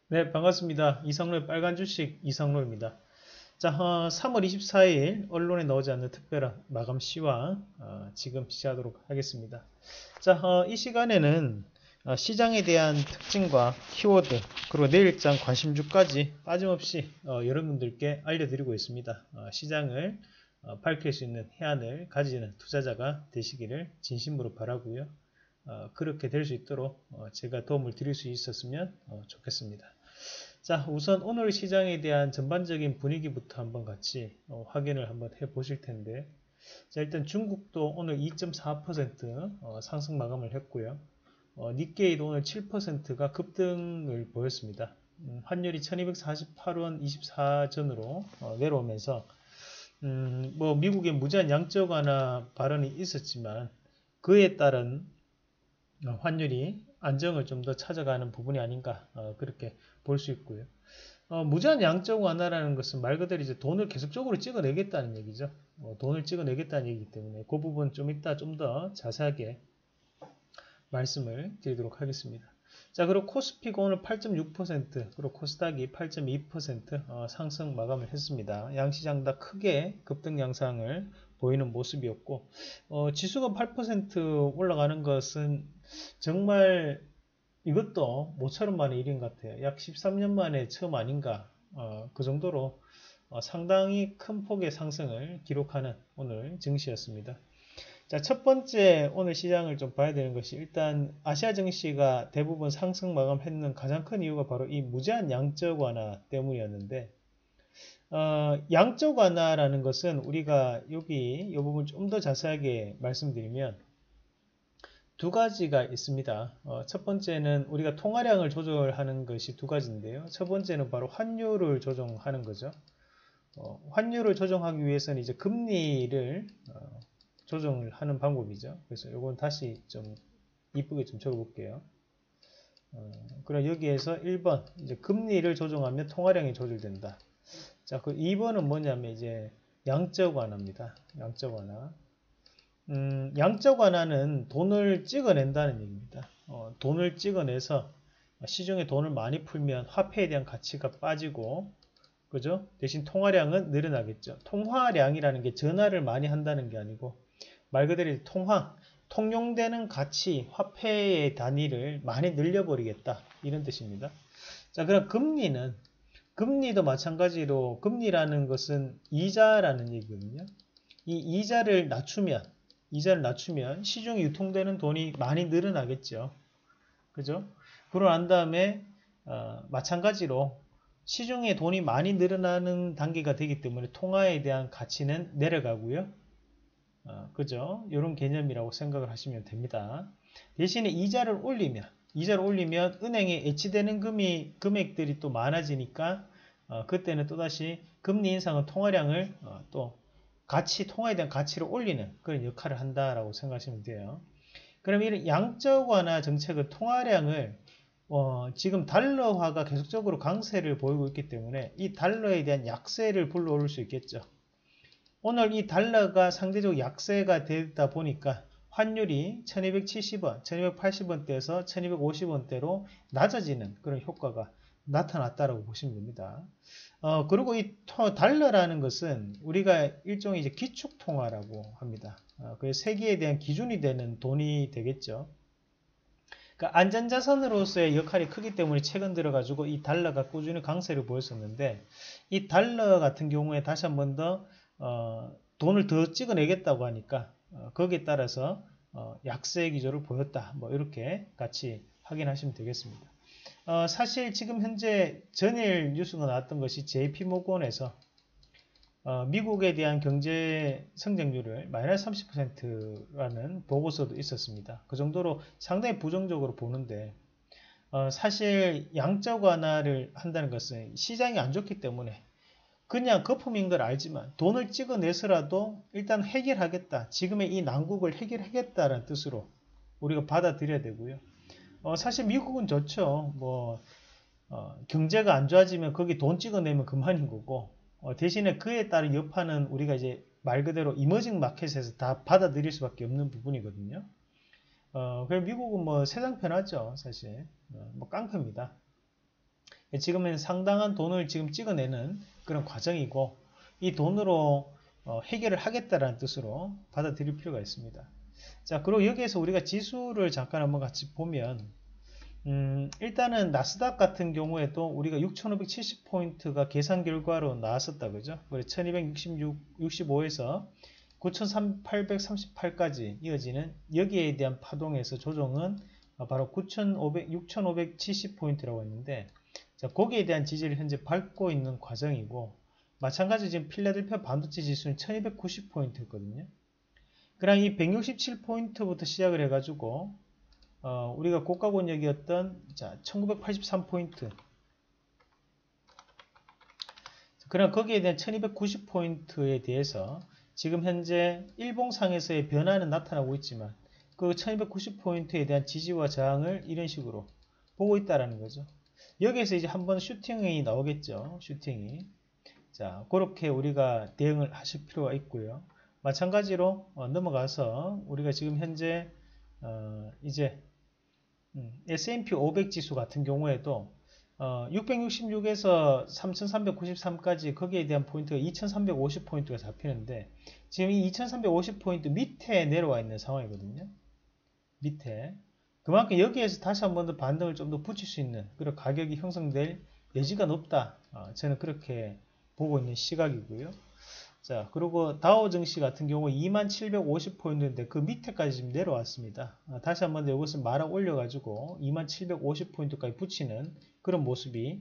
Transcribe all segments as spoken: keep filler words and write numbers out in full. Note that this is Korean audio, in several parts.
네, 반갑습니다. 이성로의 빨간 주식 이성로입니다. 자, 어, 삼월 이십사일 언론에 나오지 않는 특별한 마감 시황 어, 지금 시작하도록 하겠습니다. 자, 어, 이 시간에는 어, 시장에 대한 특징과 키워드 그리고 내일장 관심주까지 빠짐없이 어, 여러분들께 알려드리고 있습니다. 어, 시장을 어, 밝힐 수 있는 해안을 가지는 투자자가 되시기를 진심으로 바라고요. 어, 그렇게 될 수 있도록 어, 제가 도움을 드릴 수 있었으면 어, 좋겠습니다. 자, 우선 오늘 시장에 대한 전반적인 분위기부터 한번 같이 어, 확인을 한번 해 보실 텐데, 자, 일단 중국도 오늘 이 점 사 퍼센트 어, 상승 마감을 했고요. 어, 니케이도 오늘 칠 퍼센트가 급등을 보였습니다. 음, 환율이 천이백사십팔 원 이십사 전으로 어, 내려오면서 음, 뭐 미국의 무제한 양적 완화 발언이 있었지만 그에 따른 어, 환율이 안정을 좀 더 찾아가는 부분이 아닌가 어, 그렇게 볼 수 있고요. 어, 무제한 양적 완화라는 것은 말 그대로 이제 돈을 계속적으로 찍어내겠다는 얘기죠. 어, 돈을 찍어내겠다는 얘기이기 때문에 그 부분 좀 이따 좀 더 자세하게 말씀을 드리도록 하겠습니다. 자, 그리고 코스피가 오늘 팔 점 육 퍼센트, 그리고 코스닥이 팔 점 이 퍼센트 어, 상승 마감을 했습니다. 양시장 다 크게 급등 양상을 보이는 모습이었고, 어, 지수가 팔 퍼센트 올라가는 것은 정말 이것도 모처럼 만의 일인 것 같아요. 약 십삼 년 만에 처음 아닌가. 어, 그 정도로 어, 상당히 큰 폭의 상승을 기록하는 오늘 증시였습니다. 자, 첫 번째 오늘 시장을 좀 봐야 되는 것이 일단 아시아 증시가 대부분 상승 마감했는 가장 큰 이유가 바로 이 무제한 양적 완화 때문이었는데, 어, 양적 완화라는 것은 우리가 여기 이 부분 좀 더 자세하게 말씀드리면 두 가지가 있습니다. 어, 첫 번째는 우리가 통화량을 조절하는 것이 두 가지인데요. 첫 번째는 바로 환율을 조정하는 거죠. 어, 환율을 조정하기 위해서는 이제 금리를 어, 조정을 하는 방법이죠. 그래서 이건 다시 좀 이쁘게 좀 적어볼게요. 어, 그럼 여기에서 일 번 이제 금리를 조정하면 통화량이 조절된다. 자, 그 이 번은 뭐냐면 이제 양적 완화입니다. 양적 완화. 음, 양적 완화는 돈을 찍어낸다는 얘기입니다. 어, 돈을 찍어내서 시중에 돈을 많이 풀면 화폐에 대한 가치가 빠지고, 그죠? 대신 통화량은 늘어나겠죠. 통화량이라는 게 전화를 많이 한다는 게 아니고 말 그대로 통화, 통용되는 가치, 화폐의 단위를 많이 늘려버리겠다 이런 뜻입니다. 자, 그럼 금리는 금리도 마찬가지로 금리라는 것은 이자라는 얘기거든요. 이 이자를 낮추면 이자를 낮추면 시중에 유통되는 돈이 많이 늘어나겠죠. 그죠? 그러고 난 다음에 어, 마찬가지로 시중에 돈이 많이 늘어나는 단계가 되기 때문에 통화에 대한 가치는 내려가고요. 어, 그죠? 이런 개념이라고 생각을 하시면 됩니다. 대신에 이자를 올리면 이자를 올리면 은행에 애치되는 금이, 금액들이 또 많아지니까 어, 그때는 또다시 금리 인상은 통화량을 어, 또 가치, 통화에 대한 가치를 올리는 그런 역할을 한다라고 생각하시면 돼요. 그럼 이런 양적 완화 정책은 통화량을 어, 지금 달러화가 계속적으로 강세를 보이고 있기 때문에 이 달러에 대한 약세를 불러올 수 있겠죠. 오늘 이 달러가 상대적으로 약세가 되다 보니까 환율이 천이백칠십 원, 천이백팔십 원대에서 천이백오십 원대로 낮아지는 그런 효과가 나타났다라고 보시면 됩니다. 어, 그리고 이 달러라는 것은 우리가 일종의 이제 기축통화라고 합니다. 어, 그 세계에 대한 기준이 되는 돈이 되겠죠. 그러니까 안전자산으로서의 역할이 크기 때문에 최근 들어가지고 이 달러가 꾸준히 강세를 보였었는데 이 달러 같은 경우에 다시 한 번 더 어, 돈을 더 찍어내겠다고 하니까 어, 거기에 따라서 어, 약세 기조를 보였다. 뭐 이렇게 같이 확인하시면 되겠습니다. 어, 사실 지금 현재 전일 뉴스가 나왔던 것이 제이피모건에서 어, 미국에 대한 경제 성장률을 마이너스 삼십 퍼센트라는 보고서도 있었습니다. 그 정도로 상당히 부정적으로 보는데 어, 사실 양적 완화를 한다는 것은 시장이 안 좋기 때문에 그냥 거품인 걸 알지만 돈을 찍어내서라도 일단 해결하겠다. 지금의 이 난국을 해결하겠다는 뜻으로 우리가 받아들여야 되고요. 어, 사실 미국은 좋죠. 뭐 어, 경제가 안 좋아지면 거기 돈 찍어내면 그만인 거고 어, 대신에 그에 따른 여파는 우리가 이제 말 그대로 이머징 마켓에서 다 받아들일 수밖에 없는 부분이거든요. 어, 그래서 미국은 뭐 세상 편하죠, 사실. 어, 뭐 깡패입니다. 지금은 상당한 돈을 지금 찍어내는 그런 과정이고, 이 돈으로 어, 해결을 하겠다라는 뜻으로 받아들일 필요가 있습니다. 자, 그리고 여기에서 우리가 지수를 잠깐 한번 같이 보면, 음, 일단은 나스닥 같은 경우에도 우리가 육천오백칠십 포인트가 계산 결과로 나왔었다, 그죠? 천이백육십오에서 구천팔백삼십팔까지 이어지는 여기에 대한 파동에서 조정은 바로 육천오백칠십 포인트라고 했는데, 자, 거기에 대한 지지를 현재 밟고 있는 과정이고, 마찬가지로 지금 필라델피아 반도체 지수는 천이백구십 포인트였거든요. 그럼 이 백육십칠 포인트부터 시작을 해가지고 어, 우리가 고가 권역이었던 자, 천구백팔십삼 포인트. 그럼 거기에 대한 천이백구십 포인트에 대해서 지금 현재 일봉상에서의 변화는 나타나고 있지만 그 천이백구십 포인트에 대한 지지와 저항을 이런 식으로 보고 있다라는 거죠. 여기에서 이제 한번 슈팅이 나오겠죠. 슈팅이. 자, 그렇게 우리가 대응을 하실 필요가 있고요. 마찬가지로 어, 넘어가서 우리가 지금 현재 어, 이제 음, 에스 앤 피 오백 지수 같은 경우에도 어, 육백육십육에서 삼천삼백구십삼까지 거기에 대한 포인트가 이천삼백오십 포인트가 잡히는데 지금 이 이천삼백오십 포인트 밑에 내려와 있는 상황이거든요. 밑에. 그만큼 여기에서 다시 한 번 더 반등을 좀 더 붙일 수 있는 그런 가격이 형성될 여지가 높다. 어, 저는 그렇게 보고 있는 시각이고요. 자, 그리고 다우 증시 같은 경우 이만 칠백오십 포인트인데 그 밑에까지 지금 내려왔습니다. 아, 다시 한번 더 이것을 말아 올려가지고 이만 칠백오십 포인트까지 붙이는 그런 모습이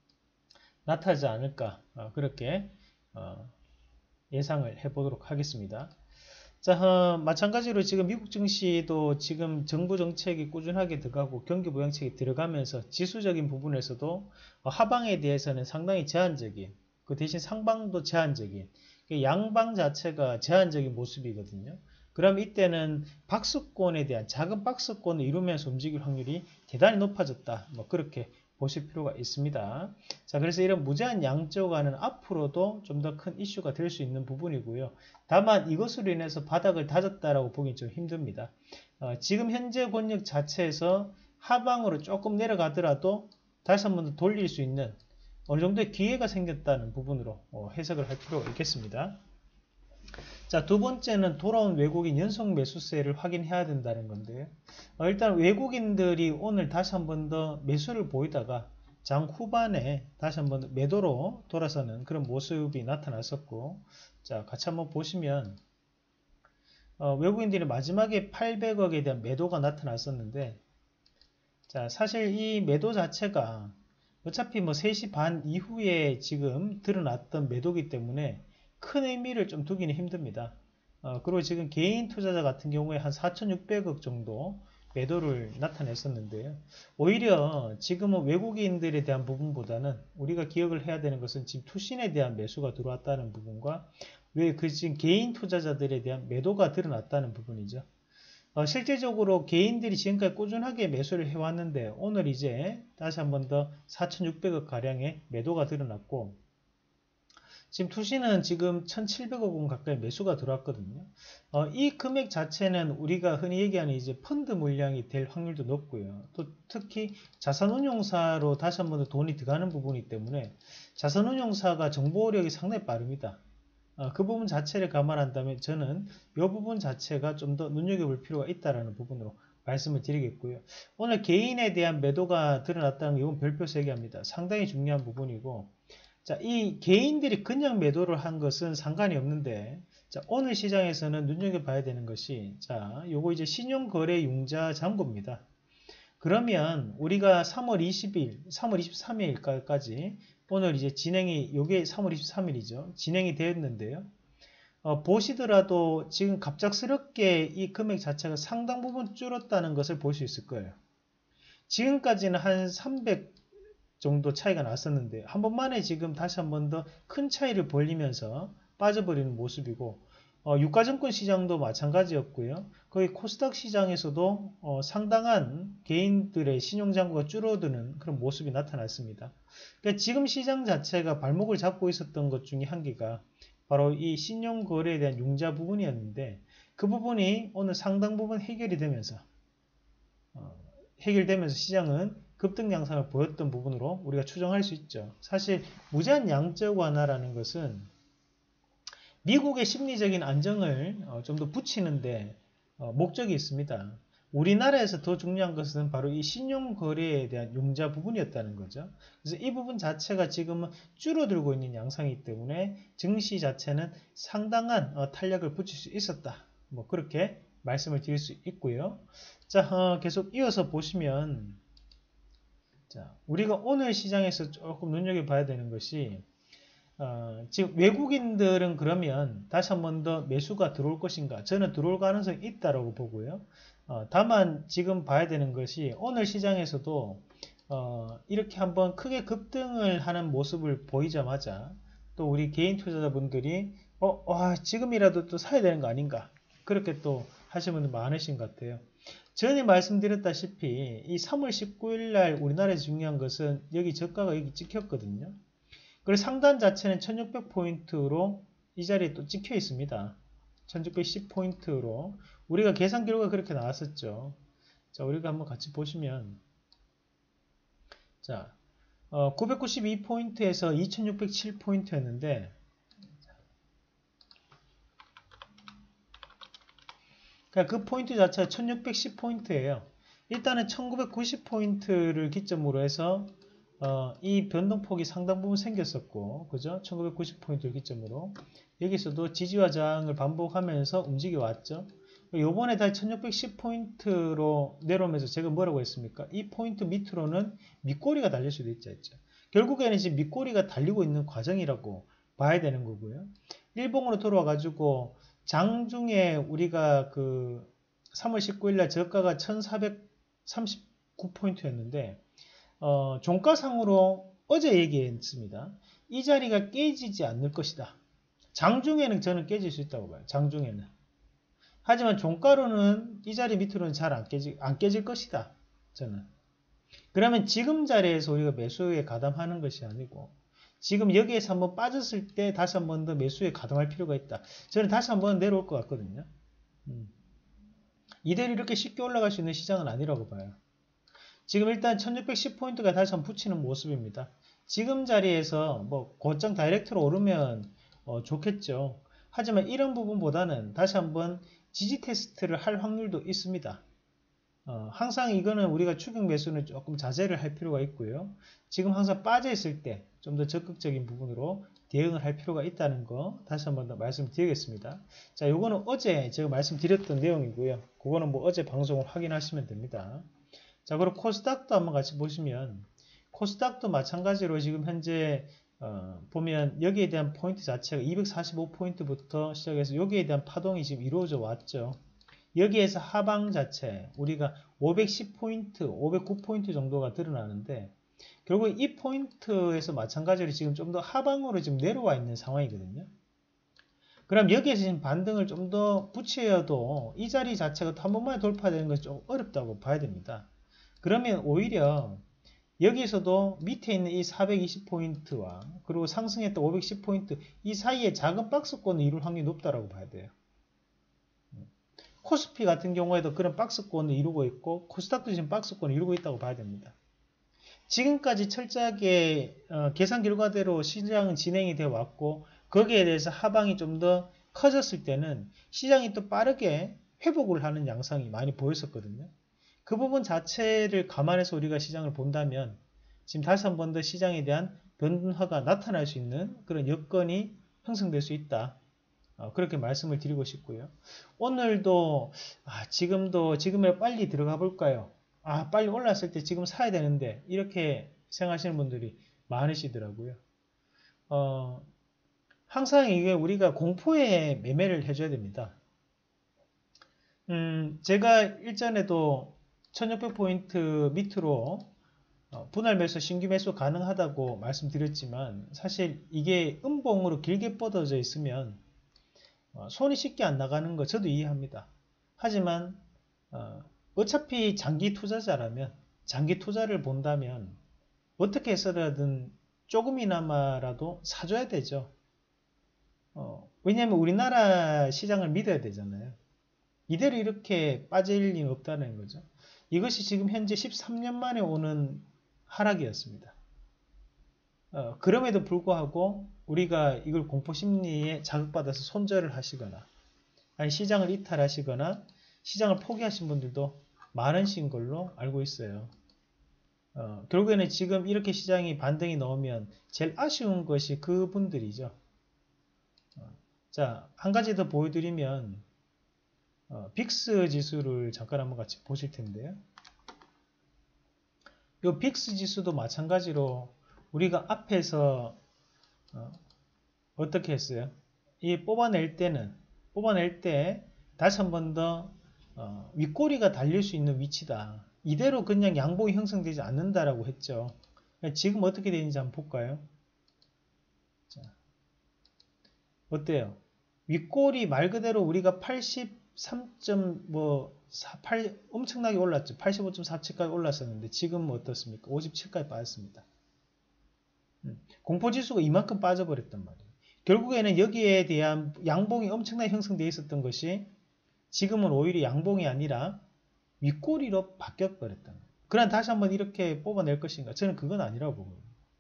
나타나지 않을까 아, 그렇게 어, 예상을 해보도록 하겠습니다. 자, 어, 마찬가지로 지금 미국 증시도 지금 정부 정책이 꾸준하게 들어가고 경기 부양책이 들어가면서 지수적인 부분에서도 어, 하방에 대해서는 상당히 제한적인 그 대신 상방도 제한적인 양방 자체가 제한적인 모습이거든요. 그럼 이때는 박스권에 대한 작은 박스권을 이루면서 움직일 확률이 대단히 높아졌다. 뭐 그렇게 보실 필요가 있습니다. 자, 그래서 이런 무제한 양적화는 앞으로도 좀 더 큰 이슈가 될 수 있는 부분이고요. 다만 이것으로 인해서 바닥을 다졌다라고 보기 좀 힘듭니다. 어, 지금 현재 권역 자체에서 하방으로 조금 내려가더라도 다시 한번 더 돌릴 수 있는 어느 정도의 기회가 생겼다는 부분으로 해석을 할 필요가 있겠습니다. 자, 두 번째는 돌아온 외국인 연속 매수세를 확인해야 된다는 건데요. 어, 일단 외국인들이 오늘 다시 한 번 더 매수를 보이다가 장 후반에 다시 한 번 더 매도로 돌아서는 그런 모습이 나타났었고, 자, 같이 한번 보시면 어, 외국인들이 마지막에 팔백억에 대한 매도가 나타났었는데, 자, 사실 이 매도 자체가 어차피 뭐 세 시 반 이후에 지금 드러났던 매도기 때문에 큰 의미를 좀 두기는 힘듭니다. 어, 그리고 지금 개인 투자자 같은 경우에 한 사천육백억 정도 매도를 나타냈었는데요. 오히려 지금은 외국인들에 대한 부분보다는 우리가 기억을 해야 되는 것은 지금 투신에 대한 매수가 들어왔다는 부분과 왜 그 지금 개인 투자자들에 대한 매도가 드러났다는 부분이죠. 어, 실제적으로 개인들이 지금까지 꾸준하게 매수를 해왔는데 오늘 이제 다시 한 번 더 사천육백억 가량의 매도가 드러났고 지금 투시는 지금 천칠백억 원 가까이 매수가 들어왔거든요. 어, 이 금액 자체는 우리가 흔히 얘기하는 이제 펀드 물량이 될 확률도 높고요. 또 특히 자산운용사로 다시 한 번 더 돈이 들어가는 부분이기 때문에 자산운용사가 정보력이 상당히 빠릅니다. 어, 그 부분 자체를 감안한다면 저는 이 부분 자체가 좀 더 눈여겨볼 필요가 있다는 부분으로 말씀을 드리겠고요. 오늘 개인에 대한 매도가 드러났다는 게 이건 별표 세 개 합니다. 상당히 중요한 부분이고, 자, 이 개인들이 그냥 매도를 한 것은 상관이 없는데, 자, 오늘 시장에서는 눈여겨봐야 되는 것이, 자, 요거 이제 신용거래융자 잔고입니다. 그러면 우리가 삼월 이십일, 삼월 이십삼일까지 오늘 이제 진행이, 요게 삼월 이십삼일이죠. 진행이 되었는데요. 어, 보시더라도 지금 갑작스럽게 이 금액 자체가 상당 부분 줄었다는 것을 볼 수 있을 거예요. 지금까지는 한 삼백 정도 차이가 났었는데 한 번만에 지금 다시 한 번 더 큰 차이를 벌리면서 빠져버리는 모습이고, 어, 유가증권 시장도 마찬가지였고요. 거의 코스닥 시장에서도 어, 상당한 개인들의 신용잔고가 줄어드는 그런 모습이 나타났습니다. 그러니까 지금 시장 자체가 발목을 잡고 있었던 것 중에 한 개가 바로 이 신용거래에 대한 융자 부분이었는데 그 부분이 오늘 상당 부분 해결이 되면서 어, 해결되면서 시장은 급등 양상을 보였던 부분으로 우리가 추정할 수 있죠. 사실 무제한 양적 완화라는 것은 미국의 심리적인 안정을 좀 더 붙이는데 목적이 있습니다. 우리나라에서 더 중요한 것은 바로 이 신용거래에 대한 융자 부분이었다는 거죠. 그래서 이 부분 자체가 지금은 줄어들고 있는 양상이기 때문에 증시 자체는 상당한 탄력을 붙일 수 있었다. 뭐 그렇게 말씀을 드릴 수 있고요. 자, 어, 계속 이어서 보시면 자, 우리가 오늘 시장에서 조금 눈여겨봐야 되는 것이 어, 지금 외국인들은 그러면 다시 한 번 더 매수가 들어올 것인가? 저는 들어올 가능성이 있다라고 보고요. 어, 다만 지금 봐야 되는 것이 오늘 시장에서도 어, 이렇게 한번 크게 급등을 하는 모습을 보이자마자 또 우리 개인 투자자분들이 어, 와, 지금이라도 또 사야 되는 거 아닌가? 그렇게 또 하시는 분들 많으신 것 같아요. 전에 말씀드렸다시피 이 삼월 십구일 날 우리나라에서 중요한 것은 여기 저가가 여기 찍혔거든요. 그리고 상단 자체는 천육백 포인트로 이 자리에 또 찍혀 있습니다. 천육백십 포인트로 우리가 계산 결과가 그렇게 나왔었죠. 자, 우리가 한번 같이 보시면 자, 어, 구백구십이 포인트에서 이천육백칠 포인트였는데 그러니까 그 포인트 자체가 천육백십 포인트예요. 일단은 천구백구십 포인트를 기점으로 해서 어, 이 변동폭이 상당 부분 생겼었고, 그죠? 천구백구십 포인트를 기점으로 여기서도 지지와 저항을 반복하면서 움직여 왔죠. 요번에 다시 천육백십 포인트로 내려오면서 제가 뭐라고 했습니까? 이 포인트 밑으로는 밑꼬리가 달릴 수도 있죠. 했죠. 결국에는 지금 밑꼬리가 달리고 있는 과정이라고 봐야 되는 거고요. 일봉으로 돌아와 가지고 장중에 우리가 그 삼월 십구일 날 저가가 천사백삼십구 포인트였는데 어, 종가상으로 어제 얘기했습니다. 이 자리가 깨지지 않을 것이다. 장중에는 저는 깨질 수 있다고 봐요. 장중에는. 하지만 종가로는 이 자리 밑으로는 잘 안 깨질, 안 깨질 것이다. 저는. 그러면 지금 자리에서 우리가 매수에 가담하는 것이 아니고 지금 여기에서 한번 빠졌을 때 다시 한번 더 매수에 가담할 필요가 있다. 저는 다시 한번 내려올 것 같거든요. 음. 이대로 이렇게 쉽게 올라갈 수 있는 시장은 아니라고 봐요. 지금 일단 천육백십 포인트가 다시 한번 붙이는 모습입니다. 지금 자리에서 뭐 고점 다이렉트로 오르면 어, 좋겠죠. 하지만 이런 부분보다는 다시 한번 지지 테스트를 할 확률도 있습니다. 어, 항상 이거는 우리가 추격 매수는 조금 자제를 할 필요가 있고요. 지금 항상 빠져 있을 때 좀 더 적극적인 부분으로 대응을 할 필요가 있다는 거 다시 한번 더 말씀드리겠습니다. 자, 요거는 어제 제가 말씀드렸던 내용이고요. 그거는 뭐 어제 방송을 확인하시면 됩니다. 자, 그리고 코스닥도 한번 같이 보시면 코스닥도 마찬가지로 지금 현재 어, 보면 여기에 대한 포인트 자체가 이백사십오 포인트부터 시작해서 여기에 대한 파동이 지금 이루어져 왔죠. 여기에서 하방 자체 우리가 오백십 포인트, 오백구 포인트 정도가 드러나는데 결국 이 포인트에서 마찬가지로 지금 좀 더 하방으로 지금 내려와 있는 상황이거든요. 그럼 여기에서 지금 반등을 좀 더 붙여도 이 자리 자체가 한 번만에 돌파되는 건 좀 어렵다고 봐야 됩니다. 그러면 오히려 여기서도 밑에 있는 이 사백이십 포인트와 그리고 상승했던 오백십 포인트 이 사이에 작은 박스권을 이룰 확률이 높다고 봐야 돼요. 코스피 같은 경우에도 그런 박스권을 이루고 있고 코스닥도 지금 박스권을 이루고 있다고 봐야 됩니다. 지금까지 철저하게 어, 계산 결과대로 시장은 진행이 되어 왔고 거기에 대해서 하방이 좀 더 커졌을 때는 시장이 또 빠르게 회복을 하는 양상이 많이 보였었거든요. 그 부분 자체를 감안해서 우리가 시장을 본다면 지금 다시 한 번 더 시장에 대한 변화가 나타날 수 있는 그런 여건이 형성될 수 있다. 어, 그렇게 말씀을 드리고 싶고요. 오늘도 아, 지금도 지금에 빨리 들어가 볼까요? 아, 빨리 올랐을 때 지금 사야 되는데 이렇게 생각하시는 분들이 많으시더라고요. 어, 항상 이게 우리가 공포에 매매를 해줘야 됩니다. 음, 제가 일전에도 천육백 포인트 밑으로 어, 분할 매수, 신규 매수 가능하다고 말씀드렸지만 사실 이게 음봉으로 길게 뻗어져 있으면 어, 손이 쉽게 안 나가는 거 저도 이해합니다. 하지만 어, 어차피 장기 투자자라면 장기 투자를 본다면 어떻게 해서라든 조금이나마라도 사줘야 되죠. 어, 왜냐하면 우리나라 시장을 믿어야 되잖아요. 이대로 이렇게 빠질 리는 없다는 거죠. 이것이 지금 현재 십삼 년 만에 오는 하락이었습니다. 어, 그럼에도 불구하고 우리가 이걸 공포심리에 자극받아서 손절을 하시거나 아니 시장을 이탈하시거나 시장을 포기하신 분들도 많으신 걸로 알고 있어요. 어, 결국에는 지금 이렇게 시장이 반등이 나오면 제일 아쉬운 것이 그분들이죠. 어, 자, 한 가지 더 보여드리면 어, 빅스 지수를 잠깐 한번 같이 보실 텐데요. 이 빅스 지수도 마찬가지로 우리가 앞에서 어, 어떻게 했어요? 이 뽑아낼 때는 뽑아낼 때 다시 한 번 더 어, 윗꼬리가 달릴 수 있는 위치다. 이대로 그냥 양봉이 형성되지 않는다라고 했죠. 지금 어떻게 되는지 한번 볼까요? 자, 어때요? 윗꼬리 말 그대로 우리가 팔십삼. 뭐 팔 엄청나게 올랐죠. 팔십오 점 사칠까지 올랐었는데 지금은 어떻습니까? 오십칠까지 빠졌습니다. 음, 공포지수가 이만큼 빠져버렸단 말이에요. 결국에는 여기에 대한 양봉이 엄청나게 형성되어 있었던 것이 지금은 오히려 양봉이 아니라 윗꼬리로 바뀌어버렸다는 거예요. 그럼 다시 한번 이렇게 뽑아낼 것인가? 저는 그건 아니라고 봅니다.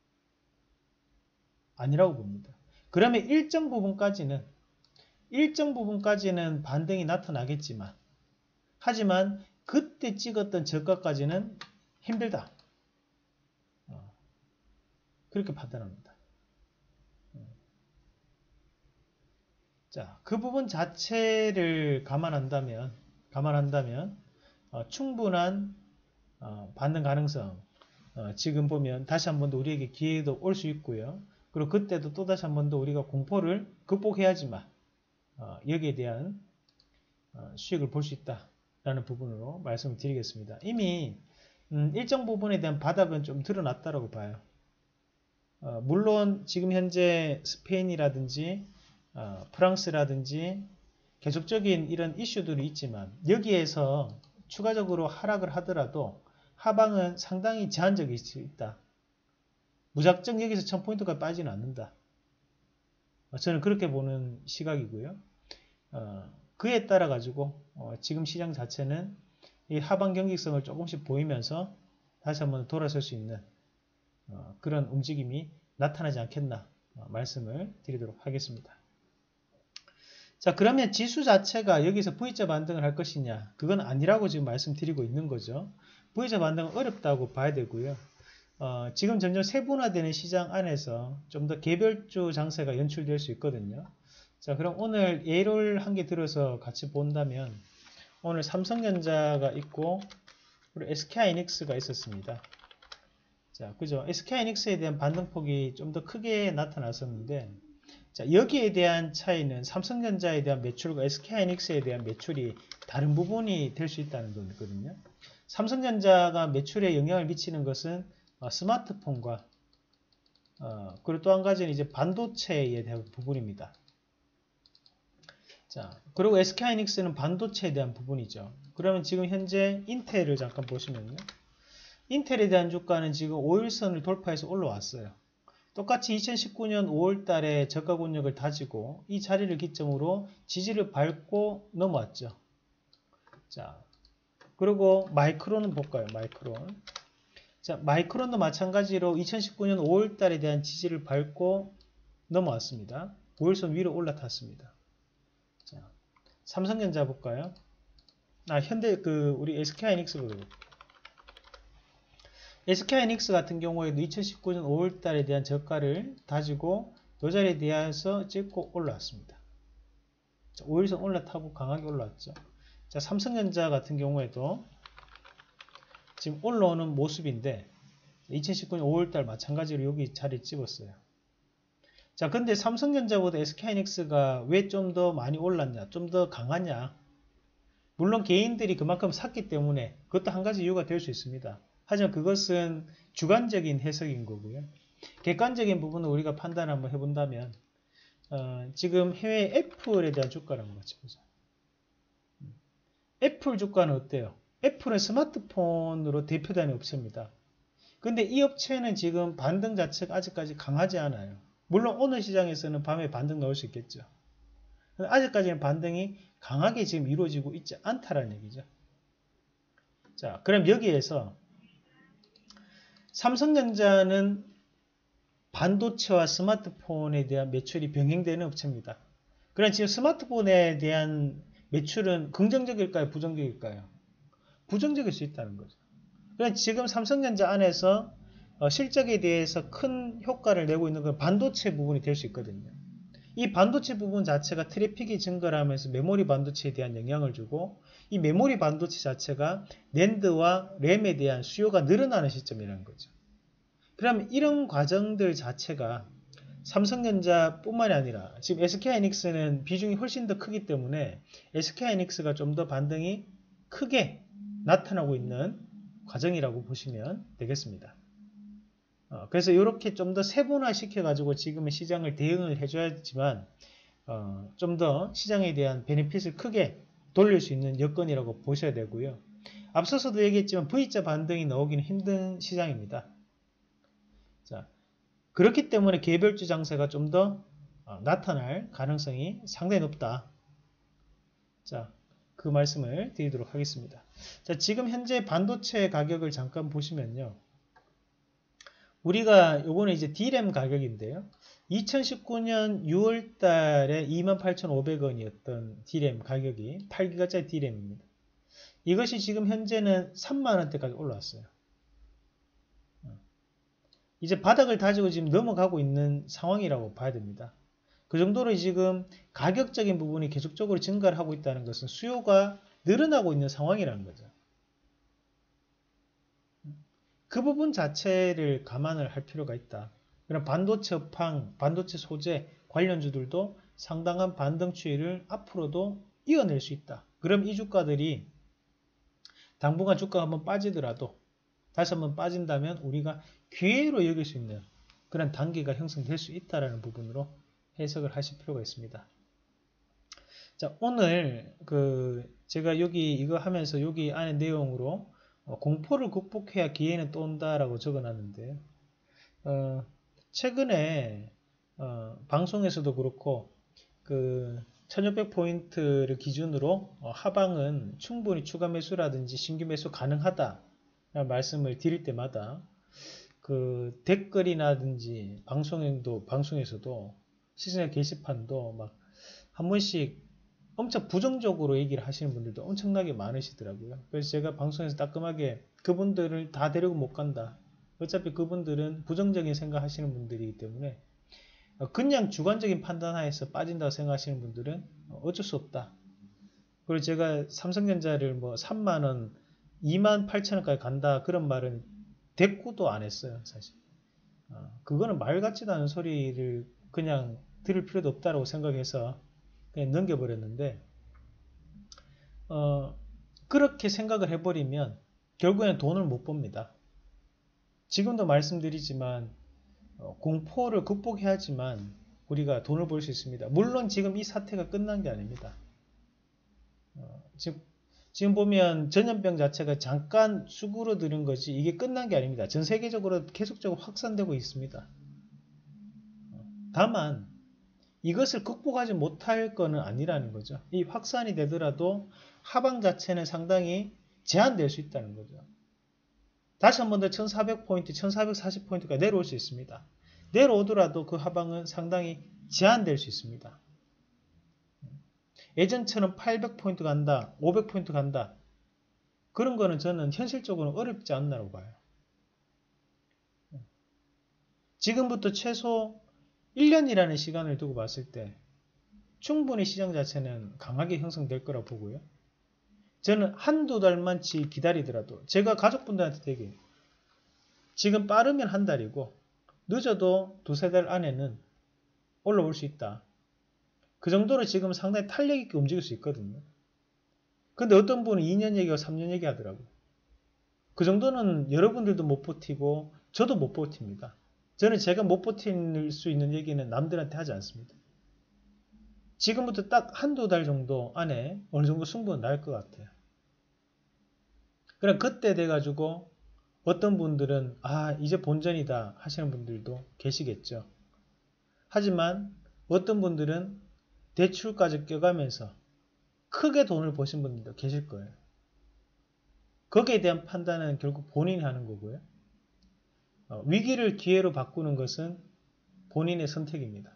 아니라고 봅니다. 그러면 일정 부분까지는 일정 부분까지는 반등이 나타나겠지만 하지만 그때 찍었던 저가까지는 힘들다. 어, 그렇게 판단합니다. 자, 그 부분 자체를 감안한다면 감안한다면 어, 충분한 어, 반등 가능성 어, 지금 보면 다시 한 번 더 우리에게 기회도 올 수 있고요. 그리고 그때도 또 다시 한 번 더 우리가 공포를 극복해야지만 어, 여기에 대한 어, 수익을 볼 수 있다라는 부분으로 말씀을 드리겠습니다. 이미 음, 일정 부분에 대한 바닥은 좀 드러났다라고 봐요. 어, 물론 지금 현재 스페인이라든지 어, 프랑스라든지 계속적인 이런 이슈들이 있지만 여기에서 추가적으로 하락을 하더라도 하방은 상당히 제한적일 수 있다. 무작정 여기서 천 포인트가 빠지는 않는다. 어, 저는 그렇게 보는 시각이고요. 어, 그에 따라 가지고 어, 지금 시장 자체는 이 하방 경직성을 조금씩 보이면서 다시 한번 돌아설 수 있는 어, 그런 움직임이 나타나지 않겠나 어, 말씀을 드리도록 하겠습니다. 자, 그러면 지수 자체가 여기서 V자 반등을 할 것이냐? 그건 아니라고 지금 말씀드리고 있는 거죠. V자 반등은 어렵다고 봐야 되고요. 어, 지금 점점 세분화되는 시장 안에서 좀 더 개별주 장세가 연출될 수 있거든요. 자, 그럼 오늘 예를 한 개 들어서 같이 본다면 오늘 삼성전자가 있고 그리고 에스케이하이닉스가 있었습니다. 자, 그죠? 에스케이하이닉스에 대한 반등폭이 좀 더 크게 나타났었는데 자, 여기에 대한 차이는 삼성전자에 대한 매출과 에스케이하이닉스에 대한 매출이 다른 부분이 될 수 있다는 거거든요. 삼성전자가 매출에 영향을 미치는 것은 어, 스마트폰과 어, 그리고 또 한 가지는 이제 반도체에 대한 부분입니다. 자, 그리고 에스케이하이닉스는 반도체에 대한 부분이죠. 그러면 지금 현재 인텔을 잠깐 보시면요. 인텔에 대한 주가는 지금 오일선을 돌파해서 올라왔어요. 똑같이 이천십구 년 오월 달에 저가 권역을 다지고 이 자리를 기점으로 지지를 밟고 넘어왔죠. 자, 그리고 마이크론은 볼까요? 마이크론. 자, 마이크론도 마찬가지로 이천십구 년 오월 달에 대한 지지를 밟고 넘어왔습니다. 오일선 위로 올라탔습니다. 자, 삼성전자 볼까요? 아, 현대 그 우리 에스케이하이닉스 보도록. 에스케이하이닉스 같은 경우에도 이천십구 년 오월 달에 대한 저가를 다지고 이 자리에 대해서 찍고 올라왔습니다. 자, 오일선 올라타고 강하게 올라왔죠. 자, 삼성전자 같은 경우에도 지금 올라오는 모습인데 이천십구 년 오월 달 마찬가지로 여기 자리 찍었어요. 자, 근데 삼성전자보다 에스케이하이닉스가 왜 좀 더 많이 올랐냐, 좀 더 강하냐? 물론 개인들이 그만큼 샀기 때문에 그것도 한 가지 이유가 될 수 있습니다. 하지만 그것은 주관적인 해석인 거고요. 객관적인 부분을 우리가 판단 한번 해본다면 어, 지금 해외 애플에 대한 주가를 한번 같이 보자. 애플 주가는 어때요? 애플은 스마트폰으로 대표되는 업체입니다. 근데 이 업체는 지금 반등 자체가 아직까지 강하지 않아요. 물론 오늘 시장에서는 밤에 반등 나올 수 있겠죠. 아직까지는 반등이 강하게 지금 이루어지고 있지 않다라는 얘기죠. 자, 그럼 여기에서 삼성전자는 반도체와 스마트폰에 대한 매출이 병행되는 업체입니다. 그럼 지금 스마트폰에 대한 매출은 긍정적일까요? 부정적일까요? 부정적일 수 있다는 거죠. 그럼 지금 삼성전자 안에서 어, 실적에 대해서 큰 효과를 내고 있는 건 반도체 부분이 될 수 있거든요. 이 반도체 부분 자체가 트래픽이 증가를 하면서 메모리 반도체에 대한 영향을 주고, 이 메모리 반도체 자체가 낸드와 램에 대한 수요가 늘어나는 시점이라는 거죠. 그럼 이런 과정들 자체가 삼성전자 뿐만이 아니라 지금 에스케이하이닉스는 비중이 훨씬 더 크기 때문에 에스케이하이닉스가 좀 더 반등이 크게 나타나고 있는 과정이라고 보시면 되겠습니다. 어, 그래서 이렇게 좀 더 세분화 시켜가지고 지금의 시장을 대응을 해줘야지만 어, 좀 더 시장에 대한 베네핏을 크게 돌릴 수 있는 여건이라고 보셔야 되고요. 앞서서도 얘기했지만 V자 반등이 나오기는 힘든 시장입니다. 자, 그렇기 때문에 개별주 장세가 좀 더 어, 나타날 가능성이 상당히 높다. 자, 그 말씀을 드리도록 하겠습니다. 자, 지금 현재 반도체 가격을 잠깐 보시면요. 우리가 요거는 이제 디램 가격인데요. 이천십구 년 유월 달에 이만 팔천오백 원이었던 디램 가격이 팔 기가짜리 디램입니다. 이것이 지금 현재는 삼만 원대까지 올라왔어요. 이제 바닥을 다지고 지금 넘어가고 있는 상황이라고 봐야 됩니다. 그 정도로 지금 가격적인 부분이 계속적으로 증가를 하고 있다는 것은 수요가 늘어나고 있는 상황이라는 거죠. 그 부분 자체를 감안을 할 필요가 있다. 그럼 반도체 업황, 반도체 소재 관련주들도 상당한 반등 추이를 앞으로도 이어낼 수 있다. 그럼 이 주가들이 당분간 주가가 한번 빠지더라도 다시 한번 빠진다면 우리가 기회로 여길 수 있는 그런 단계가 형성될 수 있다라는 부분으로 해석을 하실 필요가 있습니다. 자, 오늘 그 제가 여기 이거 하면서 여기 안에 내용으로 어, 공포를 극복해야 기회는 또 온다라고 적어놨는데요. 어, 최근에 어, 방송에서도 그렇고 그 천육백 포인트를 기준으로 어, 하방은 충분히 추가 매수라든지 신규 매수 가능하다 말씀을 드릴 때마다 그 댓글이라든지 방송에도 방송에서도 시즌의 게시판도 막 한 번씩 엄청 부정적으로 얘기를 하시는 분들도 엄청나게 많으시더라고요. 그래서 제가 방송에서 따끔하게 그분들을 다 데리고 못 간다. 어차피 그분들은 부정적인 생각하시는 분들이기 때문에 그냥 주관적인 판단하에서 빠진다고 생각하시는 분들은 어쩔 수 없다. 그리고 제가 삼성전자를 뭐 삼만 원, 이만 팔천 원까지 간다 그런 말은 대꾸도 안 했어요, 사실. 그거는 말 같지도 않은 소리를 그냥 들을 필요도 없다라고 생각해서 그냥 넘겨버렸는데 어, 그렇게 생각을 해버리면 결국에는 돈을 못 법니다. 지금도 말씀드리지만 어, 공포를 극복해야지만 우리가 돈을 벌 수 있습니다. 물론 지금 이 사태가 끝난 게 아닙니다. 어, 지금, 지금 보면 전염병 자체가 잠깐 수그러드는 거지 이게 끝난 게 아닙니다. 전 세계적으로 계속적으로 확산되고 있습니다. 어, 다만 이것을 극복하지 못할 거는 아니라는 거죠. 이 확산이 되더라도 하방 자체는 상당히 제한될 수 있다는 거죠. 다시 한 번 더 천사백 포인트, 천사백사십 포인트가 내려올 수 있습니다. 내려오더라도 그 하방은 상당히 제한될 수 있습니다. 예전처럼 팔백 포인트 간다, 오백 포인트 간다. 그런 거는 저는 현실적으로 어렵지 않나라고 봐요. 지금부터 최소 일 년이라는 시간을 두고 봤을 때 충분히 시장 자체는 강하게 형성될 거라고 보고요. 저는 한두 달만 기다리더라도 제가 가족분들한테 얘기해요. 지금 빠르면 한 달이고 늦어도 두세 달 안에는 올라올 수 있다. 그 정도로 지금 상당히 탄력 있게 움직일 수 있거든요. 근데 어떤 분은 이 년 얘기하고 삼 년 얘기하더라고요. 그 정도는 여러분들도 못 버티고 저도 못 버팁니다. 저는 제가 못 버틸 수 있는 얘기는 남들한테 하지 않습니다. 지금부터 딱 한두 달 정도 안에 어느 정도 승부는 날 것 같아요. 그럼 그때 돼가지고 어떤 분들은 아 이제 본전이다 하시는 분들도 계시겠죠. 하지만 어떤 분들은 대출까지 껴가면서 크게 돈을 버신 분들도 계실 거예요. 거기에 대한 판단은 결국 본인이 하는 거고요. 어, 위기를 기회로 바꾸는 것은 본인의 선택입니다.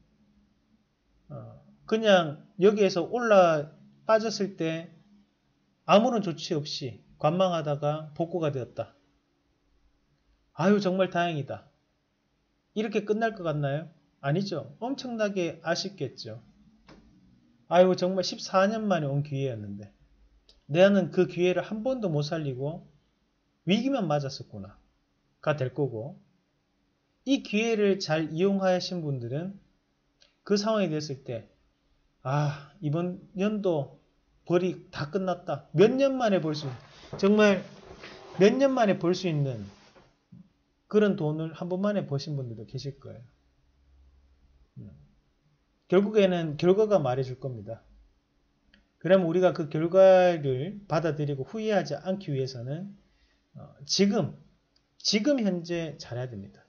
어, 그냥 여기에서 올라 빠졌을 때 아무런 조치 없이 관망하다가 복구가 되었다. 아유 정말 다행이다. 이렇게 끝날 것 같나요? 아니죠. 엄청나게 아쉽겠죠. 아유 정말 십사 년 만에 온 기회였는데 나는 그 기회를 한 번도 못 살리고 위기만 맞았었구나 가 될 거고, 이 기회를 잘 이용하신 분들은 그 상황이 됐을 때 아 이번 연도 벌이 다 끝났다. 몇 년 만에 벌 수 정말 몇 년 만에 벌 수 있는 그런 돈을 한 번만에 버신 분들도 계실 거예요. 음. 결국에는 결과가 말해줄 겁니다. 그러면 우리가 그 결과를 받아들이고 후회하지 않기 위해서는 어, 지금 지금 현재 잘해야 됩니다.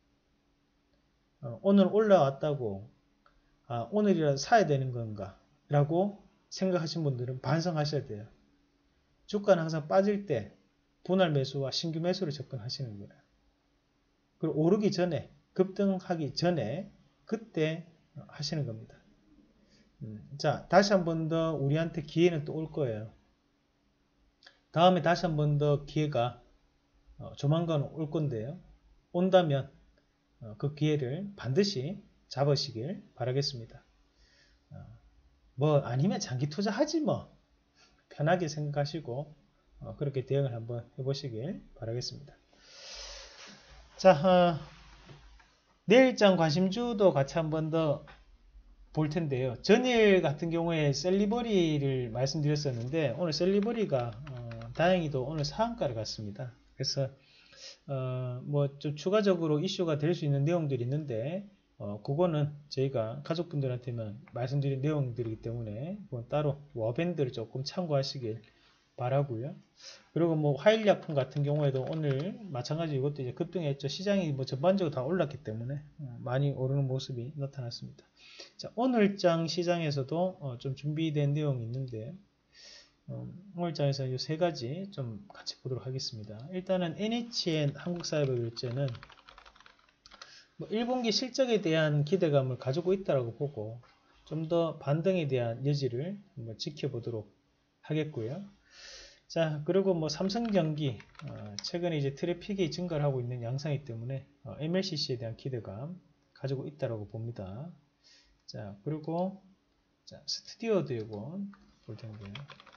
어, 오늘 올라왔다고 아, 오늘이라도 사야 되는 건가 라고 생각하신 분들은 반성하셔야 돼요. 주가는 항상 빠질 때 분할 매수와 신규 매수로 접근하시는 거예요. 그리고 오르기 전에 급등하기 전에 그때 하시는 겁니다. 음, 자 다시 한 번 더 우리한테 기회는 또 올 거예요. 다음에 다시 한 번 더 기회가 어, 조만간 올 건데요. 온다면 어, 그 기회를 반드시 잡으시길 바라겠습니다. 어, 뭐 아니면 장기 투자하지 뭐 편하게 생각하시고 어, 그렇게 대응을 한번 해보시길 바라겠습니다. 자 어, 내일장 관심주도 같이 한번 더 볼 텐데요. 전일 같은 경우에 셀리버리를 말씀드렸었는데 오늘 셀리버리가 어, 다행히도 오늘 상한가를 갔습니다. 그래서 어, 뭐 좀 추가적으로 이슈가 될 수 있는 내용들이 있는데 어, 그거는 저희가 가족분들한테만 말씀드린 내용들이기 때문에 뭐 따로 워밴드를 조금 참고하시길 바라고요. 그리고 뭐 화일약품 같은 경우에도 오늘 마찬가지로 이것도 이제 급등했죠. 시장이 뭐 전반적으로 다 올랐기 때문에 많이 오르는 모습이 나타났습니다. 자, 오늘장 시장에서도 어, 좀 준비된 내용이 있는데 어, 오늘장에서 이 세 가지 좀 같이 보도록 하겠습니다. 일단은 엔에이치엔 한국사회보육제는 뭐 일 분기 실적에 대한 기대감을 가지고 있다고 보고 좀 더 반등에 대한 여지를 한번 지켜보도록 하겠고요. 자, 그리고 뭐 삼성전기 어, 최근에 이제 트래픽이 증가를 하고 있는 양상이기 때문에 어, 엠엘씨씨에 대한 기대감 가지고 있다고 봅니다. 자, 그리고 자, 스튜디오 드래곤 볼 텐데요.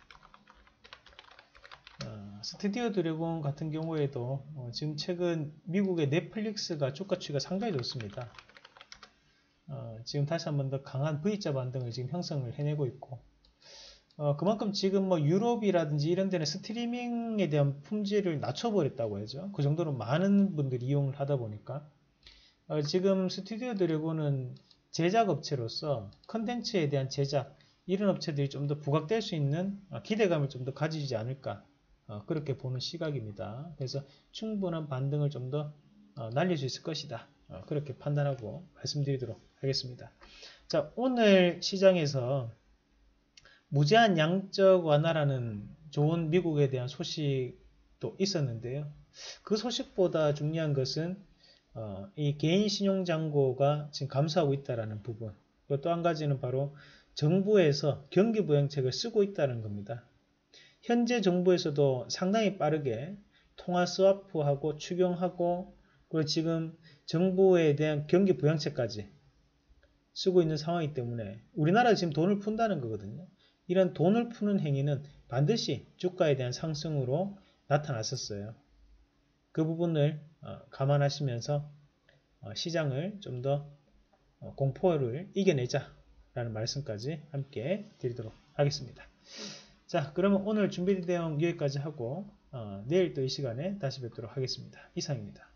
어, 스튜디오 드래곤 같은 경우에도 어, 지금 최근 미국의 넷플릭스가 주가 추이가 상당히 좋습니다. 어, 지금 다시 한번 더 강한 V자 반등을 지금 형성을 해내고 있고 어, 그만큼 지금 뭐 유럽이라든지 이런 데는 스트리밍에 대한 품질을 낮춰버렸다고 하죠. 그 정도로 많은 분들이 이용을 하다 보니까 어, 지금 스튜디오 드래곤은 제작업체로서 컨텐츠에 대한 제작 이런 업체들이 좀 더 부각될 수 있는 어, 기대감을 좀 더 가지지 않을까 어, 그렇게 보는 시각입니다. 그래서 충분한 반등을 좀 더 어, 날릴 수 있을 것이다. 어, 그렇게 판단하고 말씀드리도록 하겠습니다. 자, 오늘 시장에서 무제한 양적 완화라는 좋은 미국에 대한 소식도 있었는데요. 그 소식보다 중요한 것은 어, 이 개인 신용 잔고가 지금 감소하고 있다는 부분. 그리고 또 한 가지는 바로 정부에서 경기부양책을 쓰고 있다는 겁니다. 현재 정부에서도 상당히 빠르게 통화 스와프하고 추경하고 그리고 지금 정부에 대한 경기부양책까지 쓰고 있는 상황이기 때문에 우리나라가 지금 돈을 푼다는 거거든요. 이런 돈을 푸는 행위는 반드시 주가에 대한 상승으로 나타났었어요. 그 부분을 감안하시면서 시장을 좀 더 공포를 이겨내자 라는 말씀까지 함께 드리도록 하겠습니다. 자, 그러면 오늘 준비된 내용 여기까지 하고 어, 내일 또 이 시간에 다시 뵙도록 하겠습니다. 이상입니다.